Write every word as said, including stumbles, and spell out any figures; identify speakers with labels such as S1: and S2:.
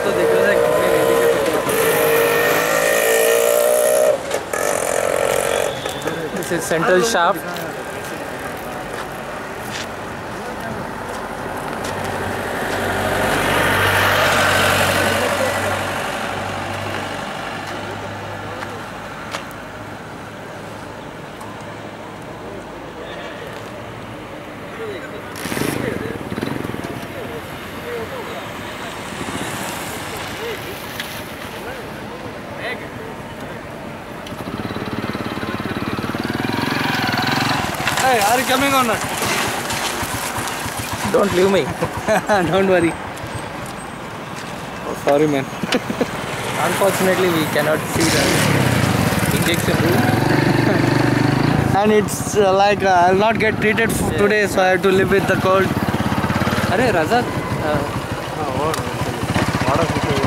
S1: तो देख रहे थे कितने रेडी के टुकड़ा। This is central shaft.
S2: Hey, are you coming or not?
S1: Don't leave me.
S2: Don't worry. Oh, sorry, man.
S1: Unfortunately, we cannot see the injection room.
S2: And it's uh, like uh, I'll not get treated f
S1: Yeah.
S2: today, so I have to live with the cold.
S1: अरे Razzaq
S2: Oh, what?